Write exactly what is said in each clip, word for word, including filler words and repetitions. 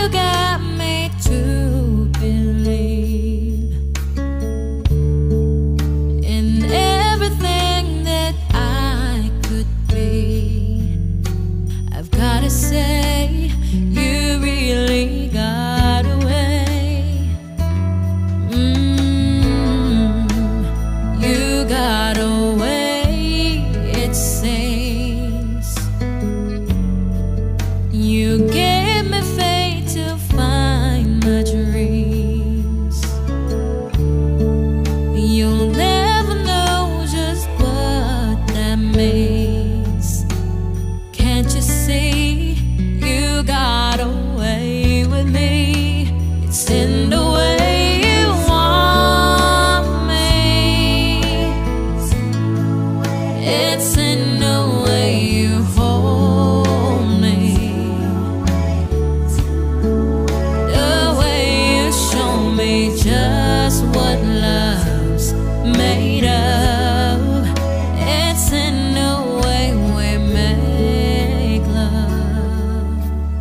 got me to believe in everything that I could be. I've gotta say, you really got away. Mm, you got away, it seems. You gave me faith to find my dreams. You'll never know just what that means. Can't you see? You got away with me. It's in the way you want me. It's in the way you hold me. The way you show me just what love's made of. It's in the way we make love.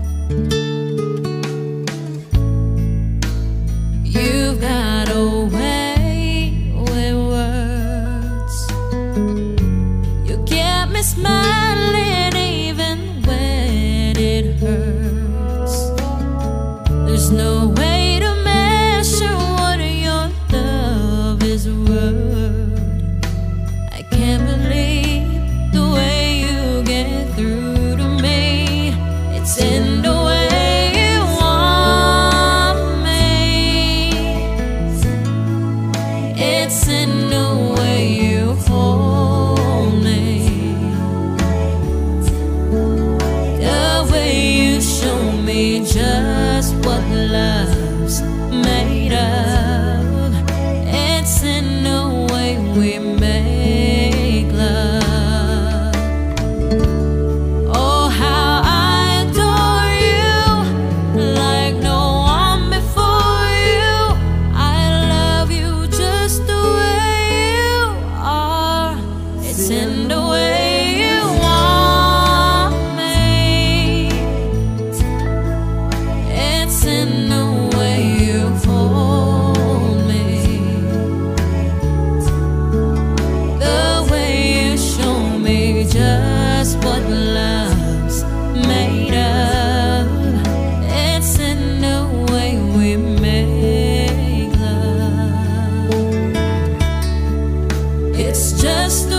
You've got away with words. You get me smiling even when it hurts. There's no way to measure what your love is worth. I can't believe the way you get through to me. It's in the way you want me. It's in the way you hold me. The way you show me just what love's made of. It's in the way we make love. Oh, how I adore you like no one before you. I love you just the way you are. It's in the way you want me. It's in the way you hold me. The way you show me just what love's made of. It's in the way we make love. It's just